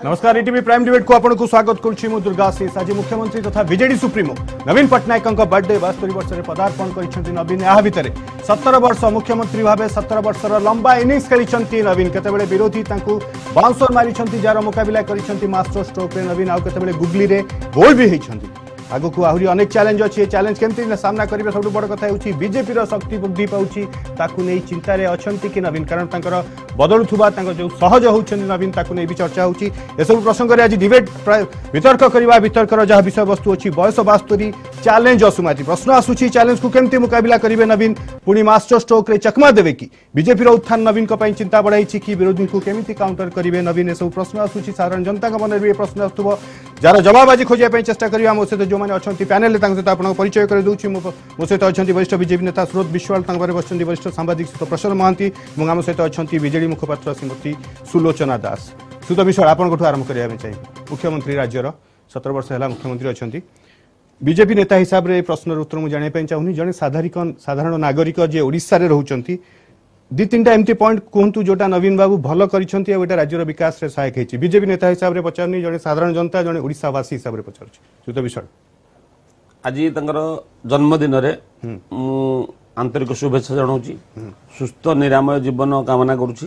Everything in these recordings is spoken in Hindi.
नमस्कार ईटीवी प्राइम डिबेट को आपको स्वागत करुच्ची मु दुर्गाशीष। आज मुख्यमंत्री तथा BJD supremo Naveen Pattanaik birthday 72 वर्ष में पदार्पण कर नवीन या भितर 17 वर्ष मुख्यमंत्री भाव 17 वर्षर लंबा इनिंग्स खेली नवीन। केतबेले विरोधी बाउंसर मारी जार मुकाबला कर मास्टर स्ट्रोक नवीन आउ केतबेले गुगली रे गोल भी होती। आगु को आहरी अनेक चैलेंज अच्छी चैलेंज केमती सामना करेंगे सब बड़ कथा बीजेपी शक्ति वृद्धि पाँच नहीं चिंतार अच्छा कि नवीन कारण बदलुवा जो सहज होती नवीन नहीं भी चर्चा होती सब प्रसंग में आज डिबेट वितर्क करवा वितर्कर जहाँ विषय वस्तु अच्छी बयस 72 चैलेंज असुमाती प्रश्न आसूची चैलेंज को केमती मुकाबला करेंगे नवीन पुणी मास्टर स्ट्रोक रे चकमा देवे कि बीजेपी उत्थान नवीन चिंता बढ़ाई कि विरोधी को केमती काउंटर करेंगे नवीन ए सब प्रश्न आसूची साधारण जनता मन में प्रश्न आसुव जार जवाब आज खोजा चेष्टा करा मो सहित जो मैंने अच्छा पैनल सहित आप परिचय कर दूसरी मो सहित अच्छा वरिष्ठ बीजेपी नेता सुरत विश्वाल बस वरिष्ठ सांबादिक प्रसन्न महांती और आम सहित अच्छा बीजेडी मुखपात्र श्रीमती सुलोचना दास। सुत विश्वाल आपको आरंभ करने चाहिए मुख्यमंत्री राज्यर 17 वर्ष है मुख्यमंत्री अच्छा बीजेपी नेता हिसाब से प्रश्न उत्तर मुझे जानापी चाहूनी जड़े साधारण नागरिक जी ओडिशा रे रहउचंती दी तीन एमती पॉइंट कहतु जोटा नवीन बाबू भल कर राज्यर विकास में सहायक होती बीजेपी नेता हिसाब से पचारनी जड़े साधारण जनता जड़े ओडिशावासी हिसाब से पचार विषय आज जन्मदिन आंतरिक शुभेच्छा जनाऊँ सुस्थ निरामय जीवन कामना करुच्ची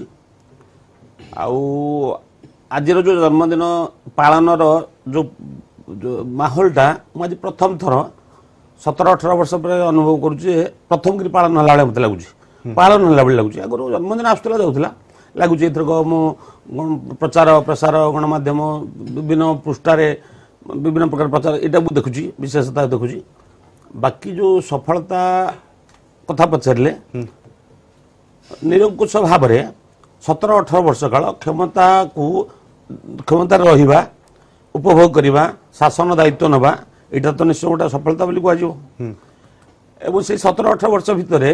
आज जो जन्मदिन पालन जो माहौलटा मुझे प्रथम थर 17-18 वर्ष पर अनुभव करुच्चे प्रथम कर पालन है मत लगुच पालन है लगुच आगर जन्मदिन आसूला जाऊला लगुच एथरक मु प्रचार प्रसार गणमाध्यम विभिन्न पृष्ठारे विभिन्न प्रकार प्रचार यहाँ देखुची विशेषता देखुची बाकी जो सफलता कथा पचारे निरंकुश भाव 17-18 वर्ष काल क्षमता रहा उपभोग करवा शासन दायित्व नवा यहाँ तो निश्चय गोटे सफलता बोली कह से 17-18 वर्ष भितर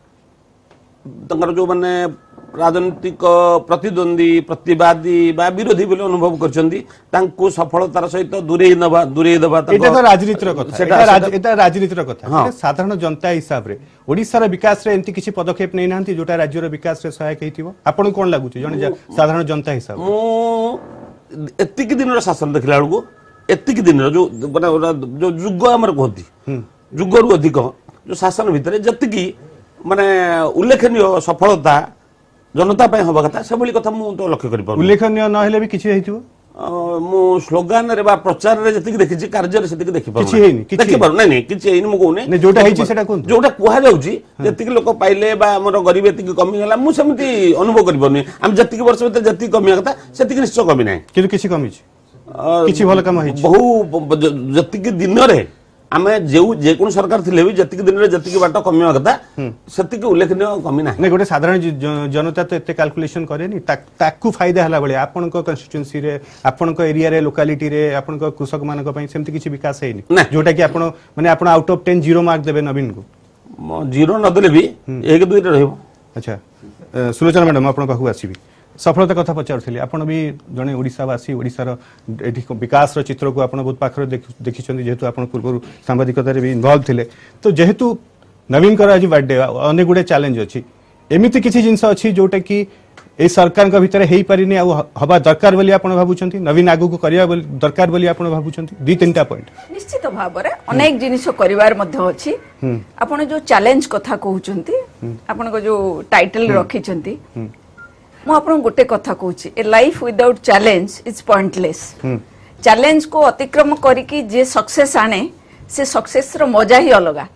जो माने राजनीतिक प्रतिद्वंदी प्रतिवादी बा विरोधी बोले अनुभव कर सफलतार सहित दूरे देवा राजनीतिर कथा साधारण जनता हिसाब से ओडिशार विकास रे एंती किसी पदक्षेप नहीं ना जोटा राज्यर विकास रे सहायक होइथिबो आपन कोन लागुची जने साधारण जनता हिसाब मु एतिक दिन शासन देखला बेलू एतिक दिन जो जो जुग आमर कहती जुगरु अधिक जो शासन भितर जतिकी माने उल्लेखनीय सफलता जनता हवा कथा से कथा मुझे लक्ष्य कर उल्लेखनीय ना भी किसी मु स्लोगान रे बा प्रचार रे जतिक देखि कार्य रे सेतिक देखि पार नहीं किछि हेनी मु कोने जोटा हेछि सेटा कोन जोटा कुहा जाउची जतिक लोक पाइले बा हमर गरीब एतिक कमी होला मु सेमति अनुभव करि परनी हम जतिक वर्ष भीतर जतिक कमी कथा सेतिक निश्चय कमी नाही किछु किछि कमी छि किछि भल काम हेछि बहु जतिक दिन रे आमे जेकोन सरकार थिले भी जतिक दिन रे जतिक बाट कमिया कथा सेतिक उल्लेखनीय कमी ना नै गोटे साधारण जनता तो एते कैलकुलेशन करेनी ताकू फायदा हला बळे आपन को कन्स्टिट्यूएंसी रे आपन को एरिया रे लोकालिटी रे आपन को कृषक मान को पई सेमति किछि विकास हेनी जोटा कि आपन माने आपन आउट ऑफ 10 जीरो मार्क देबे नवीन को जीरो न देले भी 1-2 रे रहबो। अच्छा सुलोचना मैडम आपन पाखु आसीबी सफलता कथा पचार आपड़ भी जड़े ओडावासी ओडार विकास चित्र को आप बहुत पाखर देखी जेहेतु आप पूर्व सांबादिकता भी इनवल्व थे तो जेहेतु नवीन आज बर्थडे अनेक गुड़े चैलेंज अच्छी एमती किसी जिनस अच्छी जोटा कि ए सरकार भितर हो पारिनी हवा दरकार बोली आप भावुं नवीन आगु को करवा दरकार बोली आप भावुं 2-3टा पॉइंट निश्चित भाव में अनेक जिनिस करिवार मध्य अछि आपण जो चैलेंज कथा कहउचंती आपण को जो टाइटल रखिचंती मु आपन गोटे कथा कहूची a life without challenge is pointless challenge को अतिक्रम करिकी जे सक्सेस आने से सक्सेस रो मजा ही अलगा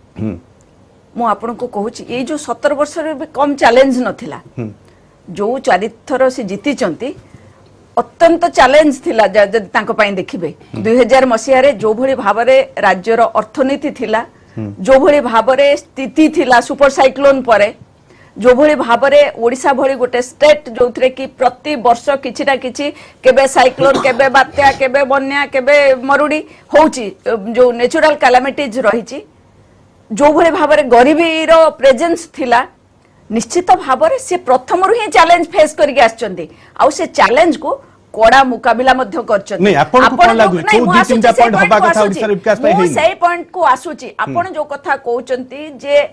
मु आपन को कहूची ए जो 17 वर्ष रे भी कम चैलेंज नथिला जो चारिथर से जीती चंती अत्यंत चैलेंज थिला जदि तांको पई देखिबे 2000 मसिया रे जो भली भाबरे राज्यर अर्थनीति थिला जो भली भाबरे स्थिति थिला सुपर साइक्लोन परे जो भली भाबरे ओडिशा भली गोटे स्टेट जो थे कि प्रति वर्ष किछि ना किछि केबे साइक्लोन केबे बात्या केबे बन्या केबे मरुडी होउची जो नेचुरल कैलामिटीज रहिची जो भली भाबरे गरीबी रो प्रेजेंस थिला निश्चित भाबरे से प्रथम रु ही चैलेंज फेस करके आछचंदी आ से चैलेंज को कोड़ा मुकाबला मध्य करचंदी नहीं आपन को कोन लागु 2-3टा पॉइंट हबा कथा ओडिसा विकास पई हेई सही पॉइंट को आसुची आपन जो कथा कहउचंती जे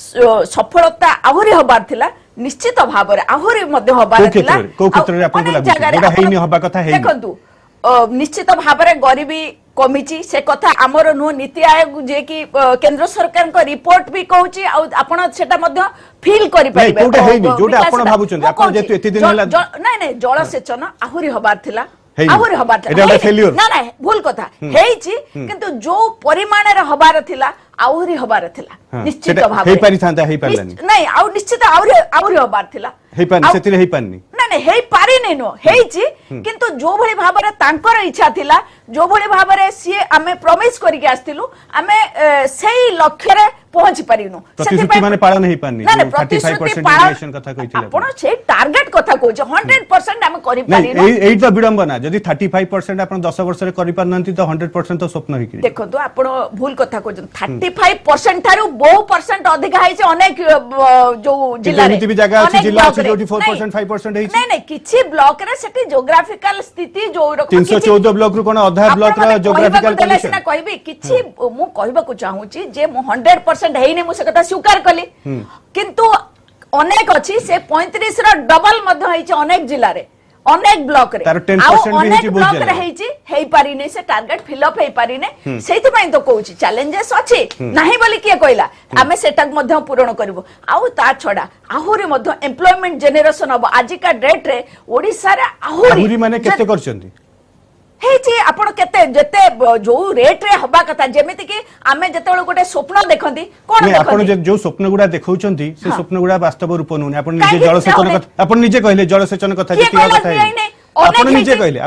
सफलता आहुरी हबार थिला निश्चित भाव में आहुरी मध्य हबार थिला को क्षेत्र रे आपन को लागु जोडा हेइनी हबा कथा हेइ देखंतु निश्चित भाव में गरीबी कमिची से कथा आमर नुह नीति आयोग जे कि केंद्र सरकार को रिपोर्ट भी कहूची आपण सेटा मध्य फील करि परिबे कोटा हेनी जोटा आपण भाबुचंदी आपण जेतु एति दिन हला नहीं नहीं जलसेचन आहुरी हबार थिला हेई। आहुरी हबार एटा एक फेलियर ना ना भूल कथा हेइची किंतु जो परिमाण रे हबार थिला आहुरी हबार थिला निश्चित भाव हेई पारि थांता हेई पारलानी नहीं आउ निश्चित आहुरी हबार थिला हेई पानि सेतिरे हेई पानि ना नहीं हेई पारि नै नो हेइची किंतु जो भली भाव रे तांकर इच्छा थिला जो भली भाव रे सी आमे प्रॉमिस करि के आस्तिलु आमे सेही लक्ष्य रे पहुंची परिनु प्रतिश्रुति माने पालन हेई पानि ना 35% डेविएशन कथा कहिथिले आपण से टारगेट कथा कहू 100% आमे करि परिनु नहीं एई तो विडंबना जदी 35% आपण 10 वर्ष रे करि पारनंती तो 100% तो स्वप्न हिकि देखो तो आपण भूल कथा कहू 35% थारु बहु परसेंट अधिक हाइছে अनेक जो जिल्ला रे जेमिति भी जगह अछि जिल्ला अछि जोटी 4% 5% हेछि नहीं नहीं किछि ब्लॉक रे सेठी ज्योग्राफिकल स्थिति जो 314 ब्लॉक रु कोन आधा ब्लॉक रा ज्योग्राफिकल कंडीशन ना कहबी किछि मु कहबा को चाहू छी जे मु 100% हेइने मु से कथा स्वीकार कली किंतु अनेक अछि से 35 रा डबल मध्य हेछि अनेक जिल्ला रे अनेक ब्लॉक रे तार 10% भी हेछि ब्लॉक रे हेछि हेइ पारि नै से टारगेट फिल अप हेइ पारि नै सेति पई तो कहूछि चैलेंजेस अछि नाही बोली किए कहला आमे सेटक मध्य पूर्ण करबो आउ ता छडा आहुरी मध्य एम्प्लॉयमेंट जनरेशन अब आजिका डेट रे ओडिसा रे आहुरी माने केते करछंती हेछि आपण केते जते जो रेट रे हबा कथा जेमिति कि आमे जतेबेले गोटे स्वप्न देखंती कोन देखंती आपण जो स्वप्न गुडा देखौचंती से स्वप्न गुडा वास्तव रूप नउनी आपण निजे जलसेचन कथा आपण निजे कहले जलसेचन कथा जेति कथा है आपण निजे कहले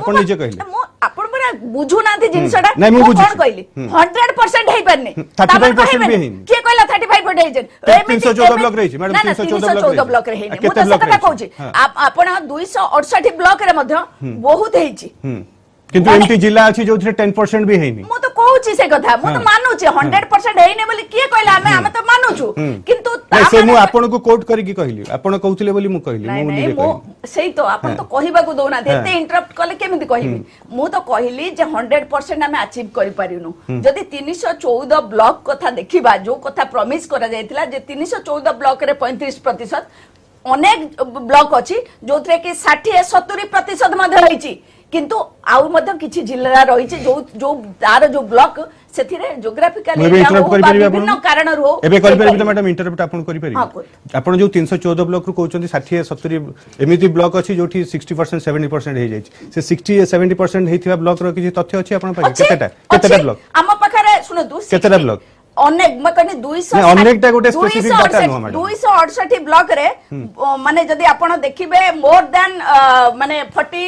आपण बरा बुझु नाथि जिंसडा कोन कहली 100% हेइ परने 35% भी हेइ के कहला 35% हेइ जन 314 ब्लॉक रही मैडम 314 ब्लॉक रे हेइ मु तो कथा कहूची आपण 268 ब्लॉक रे मध्य बहुत हेइची किंतु एमटी जिल्ला अछि जो 10% भी हेइनी मु तो कहूची से कथा मु तो मानु छी 100% हेइने बोली के कहला हमें तो मानु छु किंतु से मु आपन को कोट करी की कहली आपन कहउथिले बोली मु कहली मु निजे कहली सेही तो आपन तो कहिबा को दोना एते इंटरप्ट कले केमिति कहिबी मु तो कहली जे 100% हमें अचीव करि पारिनु जदी 314 ब्लॉक कथा देखिबा जो कथा प्रॉमिस करा जायतिला जे 314 ब्लॉक रे 35% अनेक ब्लॉक अछि जोथरे कि 60-70% मध्ये रहिछि किंतु आउ मध्य किछि जिल्ला रहिछि जो जो तार जो ब्लॉक सेथिरे ज्योग्राफिकल एरिया विभिन्न कारण रो एबे करि परिबे मैडम इंटरप्ट आपन करि परिबे आपन जो 314 ब्लॉक रो कहउचंती 60-70 एमिति ब्लॉक अछि जोठी 60% 70% हे जाय से 60-70% हेथिबा ब्लॉक रो किछि तथ्य अछि आपन पाइ केतेटा ब्लॉक हम पाखरे सुनतु केतेटा ब्लॉक अनेक मैं कहनी 200 अनेकटा गोटे specific data no madam 268 block रे माने जदी आपण देखिबे मोर देन माने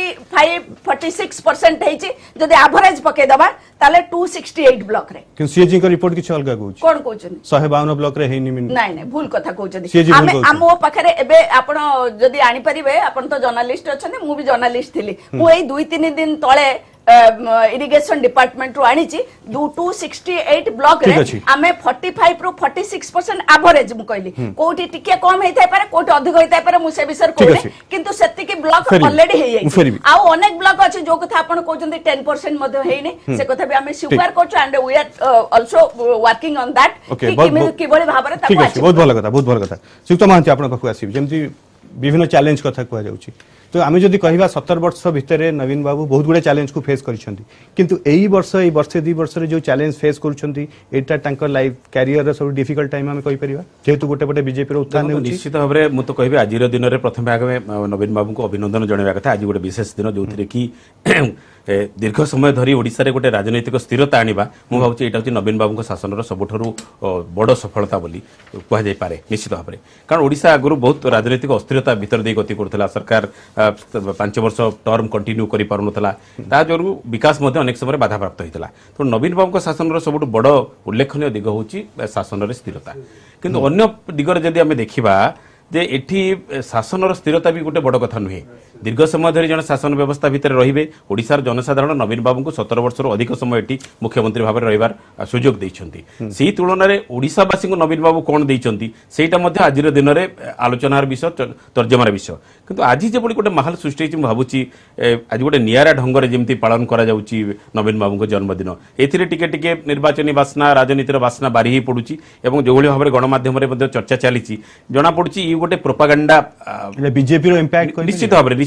45-46% हेछि जदी एवरेज पके दबा ताले 268 ब्लॉक रे कि सीएजी को रिपोर्ट किछ अलगा कहउछ कोन कहउछन 152 ब्लॉक रे हेनी मिन नहीं नहीं भूल कथा कहउछन हम पाखरे एबे आपण जदी आनी परिबे आपण तो जर्नलिस्ट अछन मु भी जर्नलिस्ट थिली मु एई 2-3 दिन तळे इरिगेशन डिपार्टमेंट रो आनी 268 ब्लॉक रे आमे 45 रो 46% एवरेज मु कहली कोठी टिके कम हेइथाय पारे कोठी अधिक हेइथाय पारे मु से विषय कहले किंतु सेति की ब्लॉक ऑलरेडी हेइ जाय आ अनेक ब्लॉक अछि जो कथा आपण कहउचंती 10% मध्ये हेइने से कथा भी आमे स्वीकार करछु and we are also working on that कि बळे भाबरे ताको अछि बहुत भलो कथा सुक्त महांती आपण पाखु आसी जेमति विभिन्न चैलेंज कथा कहआ जाउची तो आम जदि कहवा 17 वर्ष भितर नवीन बाबू बहुत गुड़े चैलेंज को फेस किंतु एई वर्ष ए वर्ष 2 वर्ष जो चैलेंज फेस कर लाइफ कैरियर सब डिफिकल्ट टाइम आम कहि परिबा जेहेतु गोटे गोटे बीजेपी उत्थान निश्चित भाव में मुझे कहबी आज दिन में प्रथम भाग में नवीन बाबू को अभिनंदन जनवा कथा आज गोटे विशेष दिन जो कि दीर्घ समय धरी ओडिशा रे गोटे राजनैतिक स्थिरता आनिबा मु भाबुची एटा नवीन बाबू शासन सबुठारु बड़ सफलता बोली कह जाय पारे निश्चित भाव में कारण ओडिशा आगु बहुत राजनैतिक अस्थिरता भीतर दे गति करथला सरकार 5 वर्ष टर्म कंटिन्यू करि पारु नथला ता जोरु विकास मध्ये अनेक समय बाधा प्राप्त होइतला तो नवीन बाबू शासन सबुठ बड़ उल्लेखनीय दिग होची शासन रे स्थिरता किंतु अन्य दिगरे जदि आमे देखिबा जे एठी शासन स्थिरता भी गोटे बड़ कथा नुहे दीर्घ समय धरी जन शासन व्यवस्था भितर रहिबे ओडिशार जनसाधारण नवीन बाबू को 17 वर्ष अधिक समय एटी मुख्यमंत्री भाव रहिबार सुयोग दैछंती सेही तुलन रे ओडिशावासी को नवीन बाबू कोन दैछंती सेटा मध्ये आजिर दिन रे आलोचनार विषय तर्जमार विषय किंतु आज जे बडी गोटे माहौल सृष्टि होची भाबुची आज गोटे नियारा ढंग रे जेमती पालन करा जाउची नवीन बाबू को जन्मदिन एथिरे टिके टिके निर्वाचनी वासना राजनीतिर वासना बारी ही पडुची एवं जोगळी भाव रे गणमाध्यम रे मध्ये चर्चा चलीची जना पडुची ई गोटे प्रोपागेंडा बीजेपी रो इंपैक्ट निश्चित भाव रे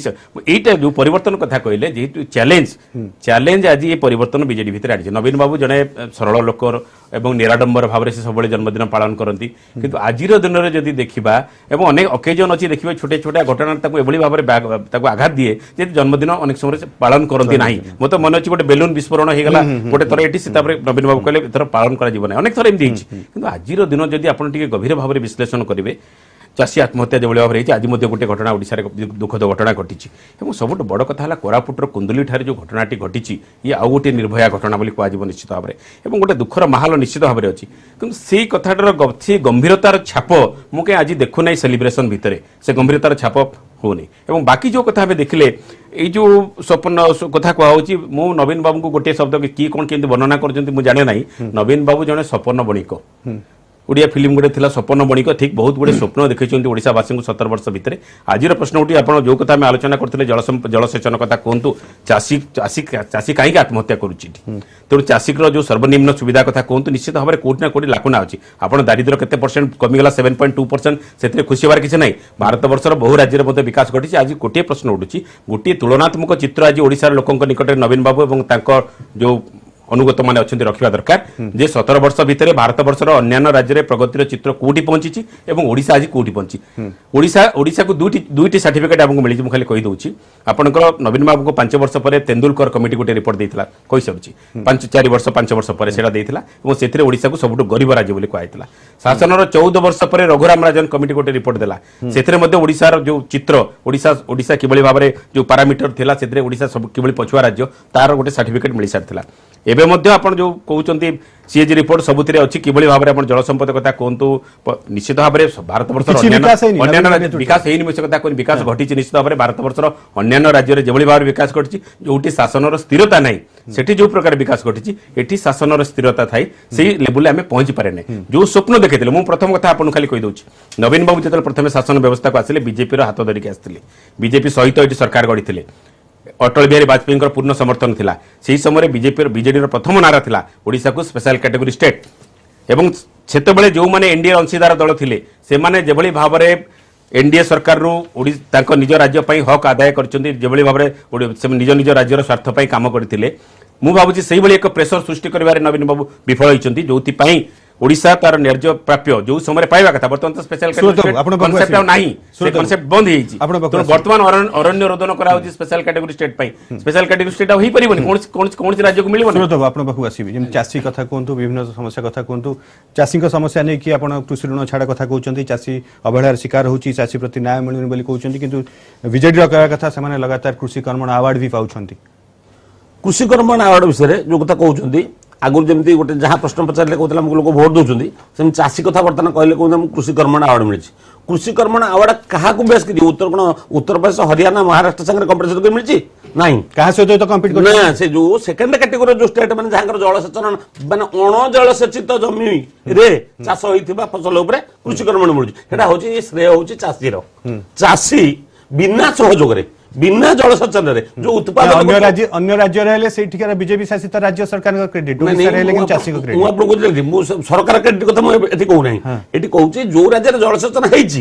এইটা যে পরিবর্তন কথা কহিলে যেহেতু চ্যালেঞ্জ আজ এই পরিবর্তন বিজেডি ভিতরে আনিছে। নবীন বাবু জনে সরল লোক এবং নিরাডম্বর ভাবে সে সবুলে জন্মদিন পালন করতে, কিন্তু আজির দিনের যদি দেখা এবং অনেক অকেজন অছি দেখবে ছোটিয়া ছোটিয়া ঘটনা তাকে এভাবে ভাবে তাকে আঘাত দিয়ে যে জন্মদিন অনেক সময় পালন করতে না। মতো মনে হচ্ছে গোটে বেলুন বিস্ফোরণ হয়ে গলা গোটে থর এটি তারপরে নবীন বাবু কহিলেন এথর পালন করা যাব না, অনেক থর এমনি হয়েছে। কিন্তু আজির দিন যদি আপনার টিকে গভীর ভাবে বিশ্লেষণ করবে চাষী আত্মহত্যা যেভাবে ভাবে হয়েছে, আজ মধ্যে গোটে ঘটনা ওড়িশার দুঃখদ ঘটনা ঘটিছে এবং সবুঠ বড় কথা হল কোরাপুটর কুন্দুলি ঠারে যে ঘটনাটি ঘটিছে ইয়ে আউ গোটে নির্ভয়া ঘটনা বলে কুহযিব নিশ্চিত ভাবে এবং গোটে দুঃখর মাহল নিশ্চিত ভাবে অছি। কিন্তু সেই কথাটার সেই গম্ভীরতার ছাপ মু কে আজ দেখু নাই সেলিব্রেসন ভিতরে, সে গম্ভীরতার ছাপ হোনি। এবং বাকি যে কথা আমি দেখলে এই যে স্বপ্ন কথা কুহচ্ছে মু নবীন বাবু গোটে শব্দ কি কোণ কেমতি বর্ণনা করছেন মু জানে না। নবীন বাবু জনে স্বপ্ন বণিক, ওড়িয়া ফিল্ম গোটে লা স্বপ্ন বণিক, ঠিক বহুত গুড়ে স্বপ্ন দেখেছেন ওড়িশাবাসী 17 বর্ষ ভিতরে। আজির প্রশ্ন উঠি আপনার যে কথা আমি আলোচনা করলে জলসেচন কথা কুহতু, চাষী চাষী চাষী কী আত্মহত্যা করুছি, তেমন চাষীর যে সর্বনিম্ন সুবিধা কথা কুহতু, নিশ্চিত ভাবে কোটি না কোটি লাকুনা আছে। আপনার দারিদ্র কেতে % কমিগলা 7.2%, সেটি খুশি হবার কিছু নাই। ভারতবর্ষর বহু রাজ্যের মধ্যে বিকাশ ঘটিছে। আজ গোটিয়ে প্রশ্ন উঠুছি, গোটিয়ে তুলনাত্মক চিত্র আজ ওড়িশার লোক নিকটে নবীন বাবু এবং তাঁর যে অনুগত মানে অনেক রক্ষা দরকার যে 17 বর্ষ ভিতরে ভারতবর্ষর অন্যান্য রাজ্যের প্রগতির চিত্র কোটি পৌঁছিছি এবং ওড়িশা আজ কোটি পৌঁছি। ওড়িশা দুইটি সার্টিফিকেট আমাকে মিলিছে। মু খালি কইদউছি আপনার নবীন বাবু 5 বর্ষ পরে তেন্দুলকর কমিটি গোটে রিপোর্ট দিয়েছিল, কই সারুছি 4 বর্ষ 5 বর্ষ পরে সেটা দিয়েছিল এবং সেথিরে ওড়িশাকে সবুঠু গরিব রাজ্য বলে কুহাইছিল। শাসনর 14 বর্ষ পরে রঘুরাম রাজন কমিটি গোটে রিপোর্ট দেলা, সেথিরে মধ্যে ওড়িশার যে চিত্র ওড়িশা কিভাবে ভাবে যে প্যারামিটর ଥିଲା সেথিরে ওড়িশা সব কিভাবে পছুয়া রাজ্য তার গোটে সার্টিফিকেট মিলি সারিଥିଲା। এবে মধ্যে আপনার যে কৌঁচ সিএজি রিপোর্ট সবুথিরে অছি কিভাবে ভাবে আপনার জলসম্পদ কথা কুহতু, নিশ্চিত ভাবে ভারতবর্ষের অন্যান্য বিকাশ হয়নি সে কথা কই, বিকাশ ঘটিছে নিশ্চিত ভাবে ভারতবর্ষর অন্যান্য রাজ্যের যেভাবে ভাবে বিকাশ ঘটিছে, যেটি শাসনর স্থিরতা নাই সেটি যে প্রকার বিকাশ ঘটিছে এটি শাসনর স্থিরতা থাই সেই লেভেলে আমি পৌঁছি পারে না। যে স্বপ্ন দেখেছিল মু প্রথম কথা আপনার খালি কইদউছি, নবীন বাবু যেত প্রথমে শাসন ব্যবস্থাকে আসলে বিজেপির হাত ধরিকি আসলে, বিজেপি সহিত এটি সরকার গড়িলে, অটল বিহারী বাজপেয়ী পূর্ণ সমর্থন লা। সেই সময় বিজেডির প্রথম নারা লা ওড়িশা को স্পেশাল ক্যাটেগরি স্টেট এবং সেতবে যে এনডিএ অংশীদার দল লে সেমানে যেভাবে ভাবে এনডিএ সরকার নিজ রাজ্য হক আদায় করছেন, যেভাবে ভাবে নিজ নিজ রাজ্যর স্বার্থ কাম করে মু ভাবুছি সেইভাবে এক প্রেসর সৃষ্টি করবার নবীন বাবু বিফল হয়েছেন, যে ওড়িশা তার ন্যায্য প্রাপ্য যে সময় পাইবা কথা বর্তমান তো স্পেশাল কনসেপ্ট নাই, সে কনসেপ্ট বন্ধ হয়েছে। বর্তমান অরণ্য রোদন করা হচ্ছে স্পেশাল ক্যাটেগরি স্টেট পাই, স্পেশাল ক্যাটেগরি স্টেট হই পারিবনি কোনসি রাজ্যକୁ মিলিবনি। সুরত বাবু আপনার পাখু আসিবি, যেমন চাষী কথা কুহতু, বিভিন্ন সমস্যা কথা কুহতু, চাষী সমস্যা নেই কি আপনার কৃষি ঋণ ছাড়া কথা কৌଛନ୍ତି, চাষী অবহেলার শিকার হচ্ছে, চাষী প্রতি ন্যায় মিলুনি বলে কৌଛନ୍ତି, কিন্তু বিজেডি করা কথা সেমানে लगातार কৃষি কর্মণ আওয়ার্ড भी পাউଛନ୍ତି। কৃষি কর্মণ আওয়ার্ড বিষয়ে যে কথা কৌଛନ୍ତି আগুর যেমতি গোটে যা প্রশ্ন পচারে কৌলা লোক ভোট দৌঁছেন সেমনি চাষী কথা বর্তমান কহিলে কৌন কৃষি কর্মণ আওয়ার্ড মিলছে। কৃষি কর্মণ আওয়ার্ড কাহাକୁ বেশ কি উত্তরপ্রদেশ হরিয়ানা মহারাষ্ট্র সাথে কম্পিটিশন করে মিলছে নাই, কাহা সহিত তো কম্পিট করে না। সে যে সেকেন্ড ক্যাটেগরি যে স্টেট মানে যাহার জলসেচন মানে অণ জলসেচিত জমি রে চাষ হইতিবা ফসল উপরে কৃষি কর্মণ মিলুଛି, সেটা হচ্ছে শ্রেয় হচ্ছে চাষীর। চাষী বিনা সহযোগরে বিনা জলসেচନରେ যে উৎপাদন অন্য রাজ্যরে হেলে সেইঠিকার বিজেপি শাসিত রাজ্য সরকারଙ୍କ ক্রেডিট ওড়িশারে হেলে কিন্তু চাষীଙ୍କ ক্রেডিট। ମୁଁ ଆପଣଙ୍କୁ କହିଲି ମୁଁ ସରକାର କ୍ରେଡିଟ କଥା ମୁଁ ଏଠି କହୁନାହିଁ, ଏଠି କହୁଛି ଯୋଉ ରାଜ୍ୟରେ ଜଳସେଚନ ହେଇଛି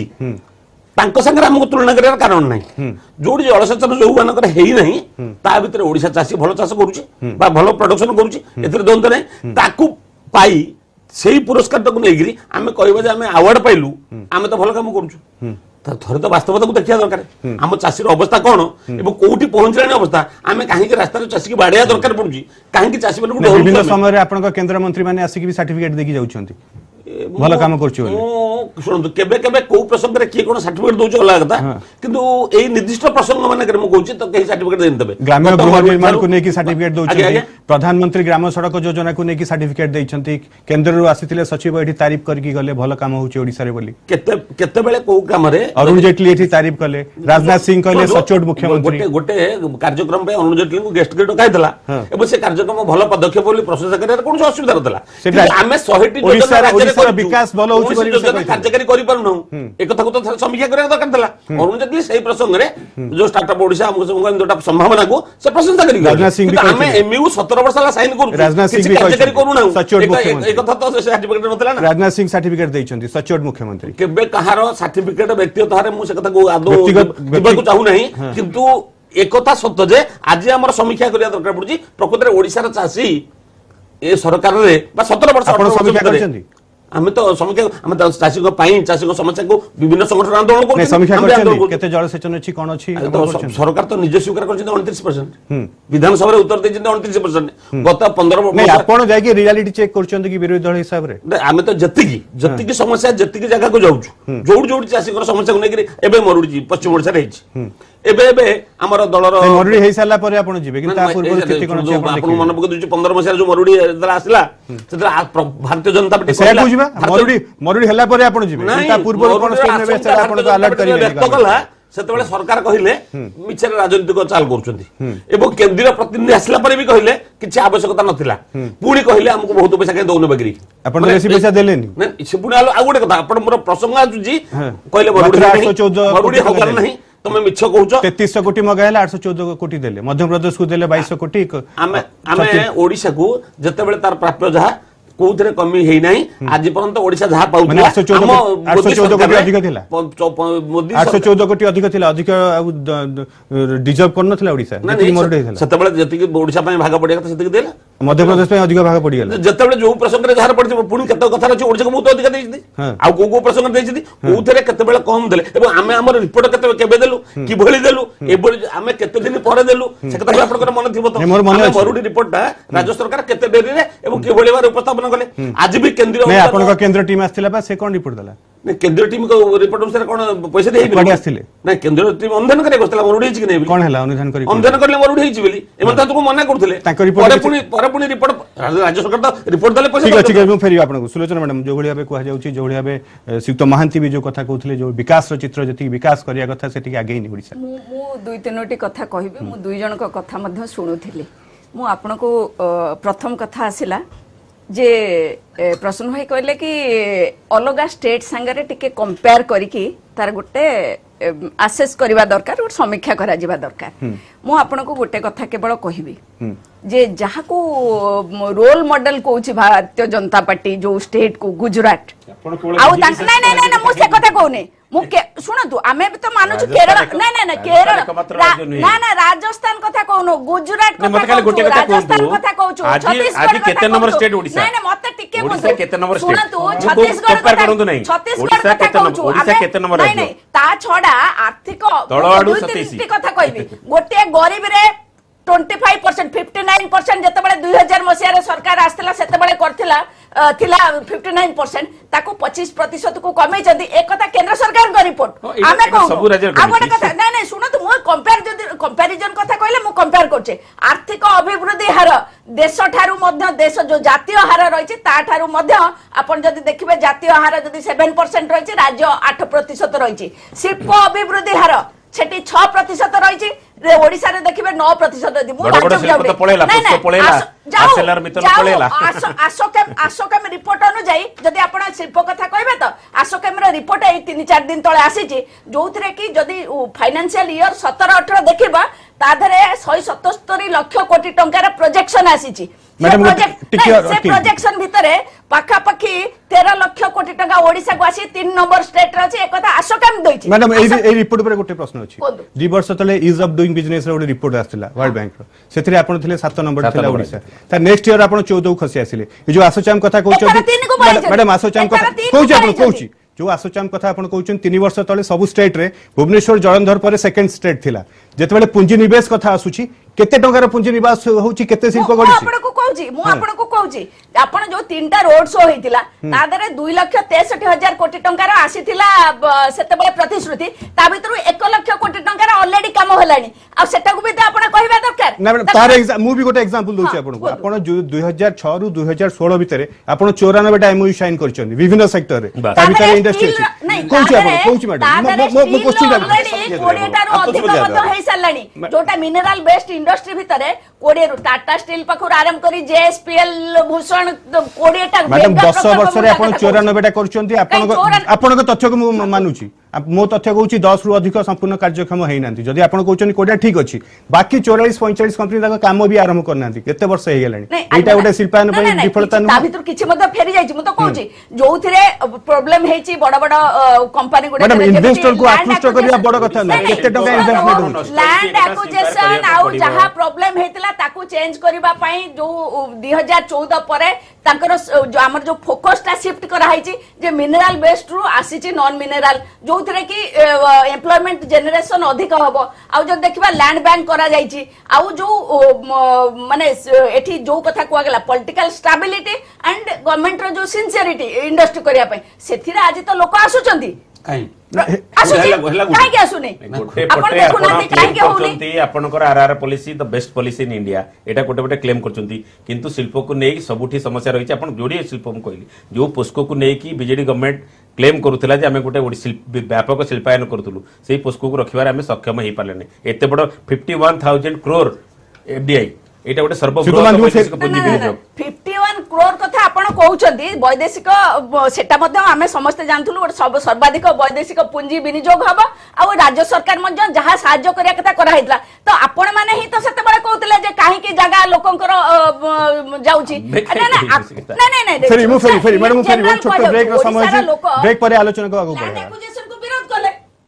ତାଙ୍କ ସାଙ୍ଗରେ ଆମକୁ ତୁଳନା କରିବାର କାରଣ ନାହିଁ। ଯୋଉଠି ଜଳସେଚନ ଯୋଉମାନଙ୍କର ହେଇନାହିଁ ତା ଭିତରେ ଓଡିଶା ଚାଷୀ ଭଲ ଚାଷ କରୁଛି ବା ଭଲ ପ୍ରଡକ୍ସନ କରୁଛି, ଏଥିରେ ଦ୍ୱନ୍ଦ୍ୱ ନାହିଁ। ତାକୁ ପାଇ ସେଇ ପୁରସ୍କାରଟାକୁ ନେଇକିରି ଆମେ କହିବା ଯେ ଆମେ ଆୱାର୍ଡ ପାଇଲୁ, ଆମେ ତ ଭଲ କାମ କରୁଛୁ। ଥରେ ତ ବାସ୍ତବତାକୁ ଦେଖିବା ଦରକାର, ଆମ ଚାଷୀର ଅବସ୍ଥା କଣ ଏବଂ କୋଉଠି ପହଞ୍ଚିଲାଣି ଅବସ୍ଥା, ଆମେ କାହିଁକି ରାସ୍ତାରେ ଚାଷୀକି ବାଡେଇବା ଦରକାର ପଡୁଛି, କାହିଁକି ଚାଷୀ ମାନଙ୍କୁ ବିଭିନ୍ନ ସମୟରେ ଆପଣଙ୍କ କେନ୍ଦ୍ରମନ୍ତ୍ରୀ ମାନେ ଆସିକି ବି ସାର୍ଟିଫିକେଟ ଦେଇକି ଯାଉଛନ୍ତି ଭଲ କାମ କରୁଛି ବୋଲି। ଶୁଣନ୍ତୁ କେବେ କେବେ କୋଉ ପ୍ରସଙ୍ଗରେ କିଏ କଣ ସାର୍ଟିଫିକେଟ ଦଉଛି ଅଲଗା କଥା, କିନ୍ତୁ ଏଇ ନିର୍ଦ୍ଦିଷ୍ଟ ପ୍ରସଙ୍ଗ ମାନଙ୍କରେ ମୁଁ କହୁଛି ତ କେହି ସାର୍ଟିଫିକେଟ ଦେଇଦେବେ। ଗ୍ରାମ୍ୟ ଗୃହ ନିର୍ମାଣକୁ ନେଇକି ସାର୍ଟିଫିକେଟ ଦଉଛନ୍ତି, ପ୍ରଧାନମନ୍ତ୍ରୀ ଗ୍ରାମ ସଡ଼କ ଯୋଜନାକୁ ନେଇକି ସାର୍ଟିଫିକେଟ ଦେଇଛନ୍ତି, କେନ୍ଦ୍ରରୁ ଆସିଥିଲେ ସଚିବ ଏଠି ତାରିଫ କରିକି ଗଲେ ଭଲ କାମ ହଉଛି ଓଡିଶାରେ ବୋଲି। କେତେବେଳେ କୋଉ କାମରେ ଅରୁଣ ଜେଟଲୀ ଏଠି ତାରିଫ କଲେ, ରାଜନାଥ ସିଂ କହିଲେ ସଚୋଟ ମୁଖ୍ୟମନ୍ତ୍ରୀ। ଗୋଟେ କାର୍ଯ୍ୟକ୍ରମ ପାଇଁ ଅରୁଣ ଜେଟଲୀଙ୍କୁ ଗେଷ୍ଟ କରି ଡକାଇଥିଲା ଏବଂ ସେ କାର୍ଯ୍ୟକ୍ରମ ଭଲ ପଦକ୍ଷେପ ବୋଲି ପ୍ରଶଂସା କରିବାରେ କୌଣସି ଅସୁବିଧା ନଥିଲା। ଆମେ 100ଟି ଯୋଜନା ବିକାଶ ଭଲ ହଉଛି ବୋଲି କାର୍ଯ୍ୟକାରୀ କରିପାରୁନୁ ଏ କଥାକୁ ତ ସମୀକ୍ଷା କରିବା ଦରକାର ଥିଲା। ଅରୁଣ ଜେଟଲୀ ସେଇ ପ୍ରସଙ୍ଗରେ ଯୋଉ ଷ୍ଟାର୍ଟଅପ୍ ଓଡିଶା ଯୋଉଟା ସମ୍ଭାବନାକୁ ସେ ପ୍ରଶଂସା କରି ଆମେ ଏମୟୁ 17 ବର୍ଷ ହେଲା ସାଇନ୍ କରୁଛୁ, କିଛି କାର୍ଯ୍ୟକାରୀ କରୁନାହୁଁ, ଏ କଥା ତ ସାର୍ଟିଫିକେଟ ନଥିଲା ନା। ରାଜନାଥ ସିଂ ସାର୍ଟିଫିକେଟ ଦେଇଛନ୍ତି ସଚିବ ମୁଖ୍ୟମନ୍ତ୍ରୀ। କେବେ କାହାର ସାର୍ଟିଫିକେଟ ବ୍ୟକ୍ତିଗତ ଭାବରେ ମୁଁ ସେ କଥାକୁ ଆଦୌ ଯିବାକୁ ଚାହୁଁନାହିଁ, କିନ୍ତୁ एकथा सत्य जे आज आम समीक्षा करिया दरकार पड़ुची प्रकृत ओडिशार चाषी ए सरकार रे 17 वर्ष आम तो समीक्षा आम चाषी चाषी समस्या को विभिन्न संगठन आंदोलन कर समीक्षा करछन केते जलसेचन अछि कोन अछि सरकार तो निजे स्वीकार करछन 29% विधानसभा रे उत्तर दैछन 29% गत 15 नहीं आपण जाय के रियलिटी चेक करछन कि विरोधी दल हिसाब रे आम तो जत्तिकी समस्या जत्तिकी जगह को जाउछु जोड़ चाषी को समस्या को लेकर एबे मरुडी पश्चिम ओडिसा रे हिच एबे एबे हमर दलर मरुडी हेइ साला परे आपण जिबे कि ता पूर्व स्थिति कोन अछि आपण मन पक 15 मसिया जो मरुडी दला आसिला सेतरा भारतीय जनता पार्टी कहला मरुडी हेला परे आपण जिबे ता पूर्व कोन स्टेट नेबे सेला आपण को अलर्ट करिवे व्यक्त कला सेतबेले सरकार कहिले मिछर राजनीतिक चाल करूछंती एवं केंद्रीय प्रतिनिधि आसिला परे भी कहिले किछि आवश्यकता नथिला पुणी कहिले हमको बहुत पैसा के दउन बगरी आपण बेसी पैसा देलेनी नहीं से पुणी आ गोटे कथा आपण मोर प्रसंग आजुजी कहिले मरुडी होकर नहीं तुम मिछ कहूछ 3300 कोटी मगाइला 814 कोटी देले मध्य प्रदेश को देले 2200 कोटी आमे ओडिशा को जते बेले तार प्राप्य जहा कोथरे कमी हेई नाही आज पर्यंत ओडिशा जहा पाउथला 814 कोटी अधिक थिला मोदी 814 कोटी अधिक थिला अधिक डिजर्व करनथला ओडिशा जति मरुडी थिला सेते बेले जति ओडिशा पय भाग पडिया त सेति देला मध्य प्रदेश में अधिक भाग पड़ी गला जते बेले जो प्रसंग रे जहार पड़छि पुणी केते कथा अछि ओडिसा को बहुत अधिक दैछि आ को प्रसंग दैछि कोथरे केते बेले कम देले एवं आमे हमर रिपोर्ट केते केबे देलु कि भଳି देलु एबोली आमे केते दिन परे देलु से कथा आपनकर मन थिबो त मरुडी रिपोर्टटा राज्य सरकार केते देरी रे एवं कि भଳି बार उपस्थापन कले आज भी केंद्रीय नहीं आपनका केंद्र टीम आस्थिला बा से कोन रिपोर्ट देला नहीं केंद्रीय टीम को रिपोर्ट अनुसार कोन पैसा देहि कोन आस्थिले नहीं केंद्रीय टीम अनुधान करे गोस्तला मरुडी छि कि नै कोन हला अनुधान करी अनुधान करले मरुडी छि बेली एमन त मना करथले परे पुनी रिपोर्ट राज्य सरकार तो रिपोर्ट दले पैसा ठीक है फेरी आपन सुलोचना मैडम जो भली भाबे कहा जाउची जो भली भाबे श्रीयुक्त महांती भी जो कथा कहउथले जो विकास रो चित्र जति विकास करिया कथा सेति आगे नै ओडिसा मु दुई तीनोटी कथा कहिबे मु दुई जन को कथा मध्ये सुनुथिले मु आपन को प्रथम कथा आसिला जे प्रसन्न भाई कहले कि अलगा स्टेट संगे टिके कंपेयर करिकी तार गोटे आसेस करबा दरकार और समीक्षा करा जिबा दरकार मु आपन को गोटे कथा केवल कहिबी जे जहा को role model कोछि Bharatiya Janata party जो स्टेट को गुजरात आउ नहीं नहीं नहीं मु से कथा कहने मुख्य सुनतु आमे तो मानु केरल नहीं नहीं नहीं केरल ना ना राजस्थान कथा कहनो गुजरात कथा राजस्थान कथा कहछु आज केते नंबर स्टेट ओडिसा नहीं नहीं मते टिके ओडिसा केते नंबर स्टेट सुनतु छत्तीसगढ़ कथा करंतु नहीं ओडिसा केते नंबर ओडिसा केते नंबर नहीं नहीं ता छोड़ा आर्थिक तळाडू 27 कथा कहबी गोटे गरीब रे 25% 59% जतबेले 2000 मसिया सरकार आस्तला सेतबेले करथिला थिला 59% ताको 25% को कमे जदी एक कथा केंद्र सरकार का रिपोर्ट आमे को सब राज्य आगोटे कथा नहीं नहीं सुनो तो मु कंपेयर जदी कंपैरिजन कथा कहले मु कंपेयर करछे आर्थिक अभिवृद्धि हार देश ठारू मध्य देश जो जातीय हार रहिछि ता ठारू मध्य आपण जदी देखिबे जातीय हार जदी 7% रहिछि राज्य 8% रहिछि शिल्प अभिवृद्धि हार सेठी 6% रहिछि ओडिसा रे देखिबे 9% मु राज्य पळेला पुष्प पळेला आसेलर मित्र पळेला आसोकेम रिपोर्ट अनुଯାयी जदी आपण शिल्प कथा कहबे तो आसोकेम रे रिपोर्ट ए 3-4 दिन तळे आसीछि जोथरे कि जदी फाइनेंशियल ईयर 17-18 देखिबा ता धरे 177 लाख कोटी टंकार प्रोजेक्शन आसीछि से प्रोजेक्शन भितरे पाखा पाखी 13 लाख कोटी टंका ओडिसा को आसी 3 नंबर स्टेट रे एक कथा आसोकेम दैछि मैडम ए रिपोर्ट पर गोटे प्रश्न अछि 2 वर्ष तले इज ऑफ डूइंग बिजनेस रे गोटे रिपोर्ट आस्थिला वर्ल्ड बैंक रो सेथिरे आपण थिले 7 नंबर थिला ओडिसा ता नेक्स्ट ईयर आपण 14 खसी आसिले ए जो आसोचाम कथा कहउछ मैडम आसोचाम कथा कहउछ आपण कहउछ जो आसोचाम कथा आपण कहउछन 3 वर्ष तले सब स्टेट रे भुवनेश्वर जलंधर पर सेकंड स्टेट थिला जेतेबेले पुंजी निवेश कथा आसुची केते टंकार पुंजी निवेश होउची केते शिल्प गढी आपण को कहउची मु आपण को कहउची आपण जो तीनटा रोड शो हेतिला ता दरे 2,63,000 कोटी टंकार आसीथिला सेतेबेले प्रतिश्रुति ता भितरु 1 लाख कोटी टंकार ऑलरेडी काम होलानी आ सेटा को भी तो आपण कहबा दरकार ना तार मु भी गोटे एग्जांपल दोछि आपण को आपण 2006 रु 2016 भितरे आपण 94 टा एमओयू साइन करछन विभिन्न सेक्टर रे ता भितरे इंडस्ट्री कोछि आपण कोछि मैडम मो क्वेश्चन ऑलरेडी 20 टा रो अधिक मत हेइ सलानी जोटा मिनरल बेस्ड इंडस्ट्री भितर 20 रु टाटा स्टील पाखु आरंभ करी जेएसपीएल भूषण 20 टा मैडम 10 वर्ष रे आपण 94 टा करछंती आपण तथ्य को मानुची मो तथ्य कहूँ 10 रु अधिक संपूर्ण कार्यक्षम होना जदि आप कहते कोटा ठीक अच्छी बाकी 44-45 कंपनी काम भी आरंभ करना केते वर्ष हो गलानी एटा गोटे शिल्पायन विफलता ता भीतर किछि मध्ये फेरी जाइछि म तो कहूँ जो थिरे प्रॉब्लम हेछि बड़ बड़ कंपनी गुडे मैडम इन्वेस्टर को आकृष्ट करिया बड़ कथा न केते टका इन्वेस्टमेंट होछि लैंड एक्विजिशन आउ जहा प्रॉब्लम हेतिला ताकू चेंज करबा पई जो 2014 परे तांकर जो हमर जो फोकसटा शिफ्ट करा हाइछि जे मिनरल बेस्ड रु आसीछि नॉन मिनरल जो थे कि एम्प्लॉयमेंट जनरेशन अधिक हम आउ जब देखा लैंड बैंक करा जाइछि आउ जो माने एठी जो कथा कुआ गेला पॉलिटिकल स्टेबिलिटी एंड गवर्नमेंट रो जो सिंसियरिटी इंडस्ट्री करिया पई सेथिरे आज तो लोक आसुचंती RR policy the best policy in India एटा गोटे गोटे क्लेम करचंती किंतु शिल्प को नहीं सबुठी समस्या रही अपन जोड़ी शिल्प को कहली जो पोस्को को नहीं बीजेडी गवर्नमेंट क्लेम करूला जे आमे गोटे व्यापक शिल्पायन करूलु से पोस्को को रखिबार आमे सक्षम हो पारे एते बड़ 51,000 करोड़ एफडीआई एटा गोटे सर्वबृहत वैदेशिक पुंजी विनियोग 51 करोड़ कथा आपण कहउछंती वैदेशिक सेटा मध्ये आमे समस्त जानथुलु गोटे सर्वाधिक वैदेशिक पुंजी विनियोग हबो आ राज्य सरकार मध्ये जहा सहाय्य करिया कथा करा हितला तो आपण माने ही तो सेते बळे कहउतले जे काहे की जगह लोकंकर जाउची नहीं फेरी मैडम फेरी छोट ब्रेक रो समय छै ब्रेक पर आलोचना को आगु बढ़ा एक्विजिशन को विरोध कले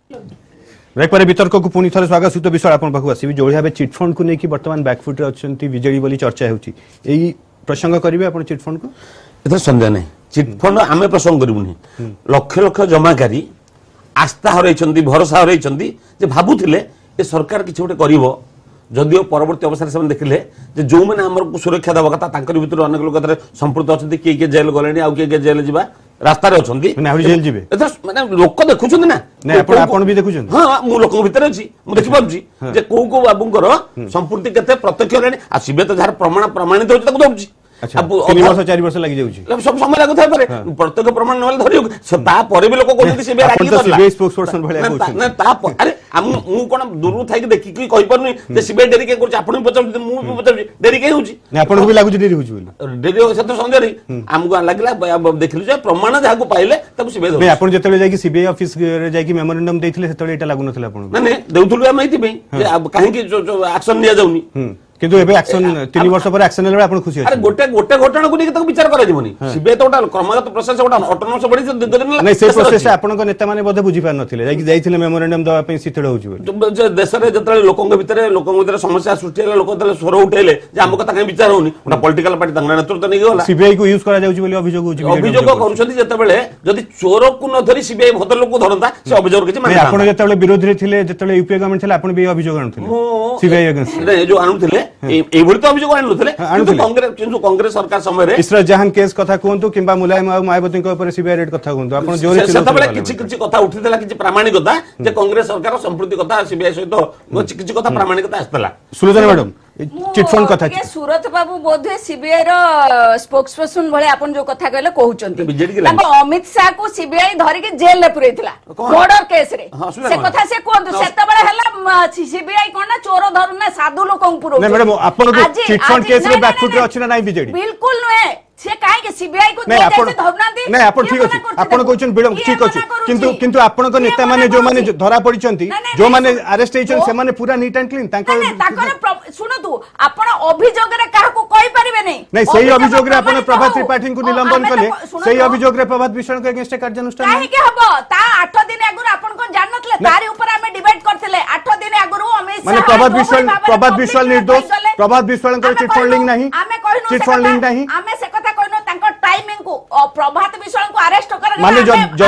ब्रेक पर वितर्क को पुणी थे स्वागत सुत विषय आपन पाखु आसीबी जो भाबे चिटफंड को नेकी वर्तमान बैकफुट रे अछंती बीजेडी बोली चर्चा हेउची एई प्रसंग करिवे आपन चिटफंड को एथर संदेह नहीं चिटफंड आमे प्रसंग करिबुनी लक्ष लक्ष जमाकारी आस्था हरैछंती भरोसा हरैछंती जे भाबुथिले ए सरकार किछ गोटे करिवो जदिओ परवर्ती अवसर से देखिले जे जो माने हमर सुरक्षा दवा कथा तांकर भितर अनेक लोक तरे संपुक्त अछंती के जेल गलेनी आ के जेल जिबा रास्ता रे अछंती माने आउरी जेल जिबे एथर माने लोक देखुछंती ना नै आपण भी देखुछंती हां मु लोक भितर अछि मु देखि पाउछि जे को बाबूंकर संपूर्ति केते प्रत्यक्ष होलेनी आ सिबे तो जार प्रमाणित होछि ताकू दउछि अच्छा 3 वर्ष 4 वर्ष लागि जाउछि सब समय लागु थाय पारे प्रत्यक्ष प्रमाण नले धरियो ता परे भी लोक कोथि सिबे राखि दला सिबे स्पोक्सपर्सन भले कोछन ना ता अरे मु कोन दूरु थाय के देखि की कहि परनु जे सिबे डेरी के करछि आपण पचाउ मु पचाउ डेरी के होछि ना आपण को भी लागु डेरी होछि बोली डेरी हो सत संदेह रे हमको लागला देखिलु जे प्रमाण जाहा को पाइले ताकू सिबे दो नै आपण जेतले जाय कि सीबीआई ऑफिस रे जाय कि मेमोरेंडम देथिले सेतले एटा लागु नथले आपण ना नै देउथुलु हम एति पे जे काहे कि जो एक्शन लिया जाउनी किंतु एबे एक्शन 3 वर्ष पर एक्शन लेबे आपण खुशी अछि अरे गोटे गोटे घटना को नै तक विचार करा जीवनी सिबे तो क्रमागत प्रोसेस ऑटोनोमस बडी दिन नै से प्रोसेस आपण को नेता माने बदे बुझी पार नथिले जाय कि जाइथिले मेमोरेंडम दवा पे सिथळ होउची बोली देश रे जतले लोकंग भितर समस्या सृष्टि होला लोक तले स्वर उठैले जे हम कथा काहे विचार होउनी ओटा पॉलिटिकल पार्टी तंगना नेतृत्व नै गेला सीबीआई को यूज करा जाउची बोली अभियोग होउची अभियोग करूछंती जतबेले जदि चोर को न धरि सीबीआई भद्र लोक को धरंता से अभियोग किछि माने आपण जतबेले विरोधी रे थिले जतबेले यूपीए गवर्नमेंट थिले आपण भी अभियोग आणुथिले सीबीआई अगेंस्ट नै जो आणुथिले एई भली अभियोग आणुथिले किंतु कांग्रेस सरकार समय रे इस्रा जहान केस कथा कोंतु किबा मुलायम आ मायावती को ऊपर सीबीआई रेड कथा कोंतु आपण जोरे सेतबेले किछि कथा उठितला किछि प्रामाणिकता जे कांग्रेस सरकार संप्रति कथा सीबीआई सहित किछि कथा प्रामाणिकता आस्तला सुलोचना मैडम चिटफंड कथा के सूरत बाबू बोधे सीबीआई रो स्पोक्सपर्सन भले आपण जो कथा कहले कहउचंती अमित शाह को सीबीआई धरि के जेल ले पुरैतला मर्डर केस रे से कथा से कोंतु सेतबेले हला सीबीआई कोन ना चोर धरु ना साधु लोकन पुरो नै मैडम आपण को चिटफंड केस रे बैकफुट रे अछि ना नै बीजेडी बिल्कुल नुए से काहे के सीबीआई को नै आपण धरनांती नै आपण ठीक अछि आपण कहउछन बिलम ठीक अछि किंतु आपण को नेता माने जो माने धरा पडिचंती जो माने अरेस्ट हेचन से माने पूरा नीट एंड क्लीन ताकर सुनतु आपण अभियोग रे काहा को कहि परिबे नै नै सही अभियोग रे आपण प्रभात त्रिपाठी को निलंबन कले सही अभियोग रे प्रभात विषण के अगेंस्ट कार्यानुष्ठान काहे के हबो ता 8 दिन आगु आपण को जान नथले तारी ऊपर हमें डिबेट करथिले 8 दिन आगु हमें माने प्रभात विषण निर्दोष प्रभात विषण को चिटफंड लिंक नहीं चिटफंड लिंक नहीं हमें से कथा कहनो तांको टाइमिंग को प्रभात विषण को अरेस्ट कर माने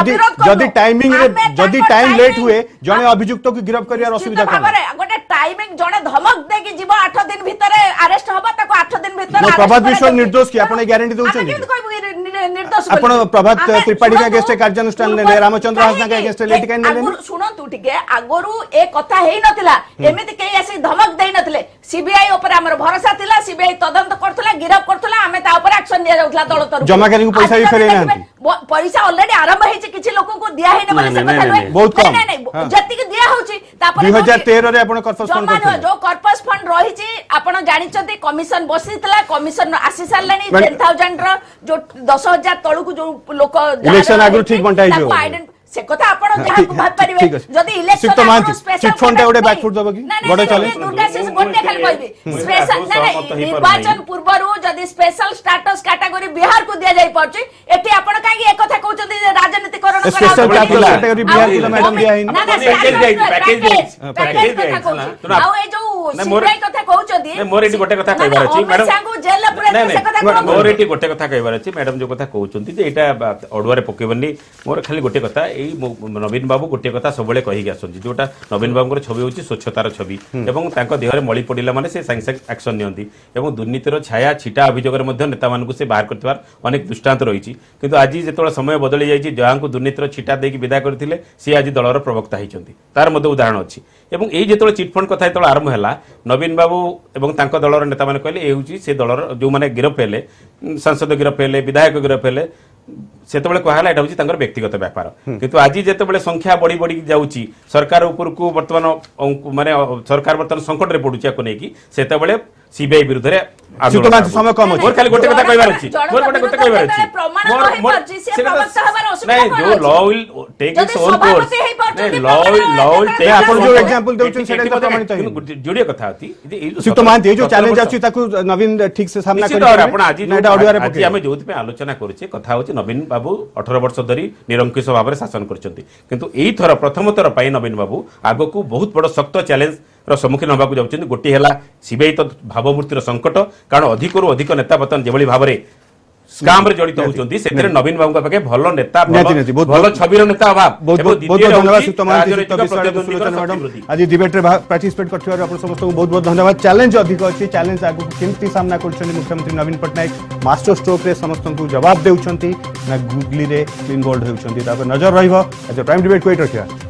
जदी टाइमिंग रे जदी टाइम लेट हुए जने अभियुक्त को गिरफ्त करिया असुविधा कोन गोटे टाइमिंग जने धमक दे कि जीव 8 दिन भीतर अरेस्ट होबा ताको 8 दिन भीतर प्रभात विषण निर्दोष की आपण गारंटी दोछन निर्दोष आपण प्रभात त्रिपाठी के अगेंस्ट कार्यानुष्ठान ले रामचंद्र हासना के अगेंस्ट लेट काइन ले सुनंतु ठीके आगोरु ए कथा हेई नथिला एमिति के ऐसे धमक देई नथिले सीबीआई ऊपर हमर भरोसा थिला सीबीआई तदंत करथला गिरफ्त करथला हमें ता ऊपर एक्शन लिया जाउथला दल तरु जमाकारी को पैसा भी फेरै नांती पैसा ऑलरेडी आरंभ हेछि किछि लोक को दिया हेने माने से कथा नहीं, बहुत कम। नहीं जति के दिया होछि तापर 2013 रे आपण कॉर्पस फंड करथिले जो कॉर्पस फंड रहिछि आपण जानिचंती कमिशन बसितला कमिशन आसी सारलानी मैडम- 10000 रो जो 10000 तळु को जो लोक इलेक्शन आगु ठीक बंटा हिजो से कथा आपण जहा को भाब परिबे ठीक अछि। जदी इलेक्शन सिक्त महांती, स्पेशल चिट फंड गोटे बैकफुट दबो कि गोटे चले दुर्गा से गोटे खाली कहबी मुझे स्पेशल आगु सहमत नहीं ही पर निर्वाचन नहीं। पूर्वरु जदी स्पेशल स्टेटस कैटेगरी बिहार को दिया जाई पड़छि एटी आपण काहे एक कथा कहउछथि राजनीतिकरण करा स्पेशल कैटेगरी कैटेगरी बिहार को मैडम दिया हिन ना ना पैकेज आउ ए जो नहीं, मोर- सीबीआई कथा कहउछथि नहीं, मोर एटी गोटे कथा कहबार अछि मैडम सांगु जेल पुरे नहीं, से कथा नहीं, कहबो मोर एटी गोटे कथा कहबार अछि मैडम जो कथा कहउछंती जे एटा अडुआरे पकेबनी मोर खाली गोटे कथा एई नवीन बाबू गोटे कथा सबले कहि आछंती जोटा नवीन बाबूर छवि होची स्वच्छतार छवि एवं तांको देहरे मळी पडिला माने से साइंस एक्शन नियंती एवं दुर्नीतिर छाया छिटा अभियोगरे मध्ये नेता मानकु से बाहर करथिबार अनेक दृष्टांत रहिछि किंतु आज जेतोळे समय बदली जाइछि जहांकु दुर्नीतिर छिटा देकी विदा करथिले से आज दलर प्रवक्ता हिचंती तार मध्ये उदाहरण अछि एवं एई जेतोळे चिटफंड कथा जेतोळे आरंभ हैला नवीन बाबू एवं तांको दलर नेता माने कहले ए होची से दलर जो माने गिरफ हेले सांसद गिरफ हेले विधायक गिरफ हेले सेतबेले कहला एटा होची तांकर व्यक्तिगत व्यापार किंतु आज जेतबेले संख्या बड़ी बड़ी जाउची सरकार ऊपर को वर्तमान माने सरकार वर्तमान संकट रे पडुची को नेकी सेतबेले सीबीआई विरुद्ध रे सिक्त महांती समय कम अछि मोर खाली गोटे कथा कहबार अछि जन- मोर गोटे कथा कहबार अछि प्रमाण रहि परछि, से प्रवक्ता हबार असुविधा नहीं कोन जो अछि? लॉ विल टेक जदि इट्स ओन कोर्स सभापति हेइ पारछन्ति, नहीं लॉ विल प्रमाण टेक आपण जो एग्जांपल देउछन सेटा तो प्रमाणित है जोड़िए कथा अछि सिक्त महांती जो चैलेंज अछि ताकू नवीन ठीक से सामना निश्चित करि भाବରେ ଆପଣ ଆଜି एटा अडुआरे ଆଜି पके ଆମେ ଯୋଉଥିପାଇଁ ଆଲୋଚନା କରୁଛେ କଥା ହଉଛି ନବୀନ ବାବୁ 18 ବର୍ଷ ଧରି ନିରଙ୍କୁଶ ଭାବରେ ଶାସନ କରିଛନ୍ତି କିନ୍ତୁ ଏଇ ଥର ପ୍ରଥମ ଥର ପାଇଁ ନବୀନ ବାବୁ ଆଗକୁ ବହୁତ ବଡ଼ ଶକ୍ତ ଚ୍ୟାଲେଞ୍ଜ ର ସମ୍ମୁଖୀନ ହେବାକୁ ଯାଉଛନ୍ତି ଗୋଟିଏ ହେଲା ସିବିଆଇ ତ ଭାବମୂର୍ତ୍ତିର ସଂକଟ କାରଣ ଅଧିକରୁ ଅଧିକ ନେତା ବର୍ତ୍ତମାନ ଯେଭଳି ଭାବରେ ସ୍କାମ ରେ ଜଡିତ ହଉଛନ୍ତି ସେଥିରେ ନବୀନ ବାବୁଙ୍କ ପାଖେ ଭଲ ନେତା ଭଲ ଛବିର ନେତା ଅଭାବ बहुत ଏବଂ बहुत ଦ୍ୱିତୀୟରେ धन्यवाद ହଉଛି सिक्त महांती सिक्त ରାଜନୈତିକ विषय ପ୍ରତିଦ୍ୱନ୍ଦ୍ୱୀଙ୍କର सुलोचना मैडम ଶକ୍ତିବୃଦ୍ଧି। आज डिबेट रे पार्टिसिपेट करथिबार आपण समस्त को बहुत बहुत धन्यवाद चैलेंज अधिक अछि चैलेंज आगु केमती सामना करछन मुख्यमंत्री नवीन पटनायक मास्टर स्ट्रोक रे समस्त को जवाब देउछंती ना गुगली रे इन्वॉल्व हेउछंती तापर नजर रहइबो आज प्राइम डिबेट को एट रखिया।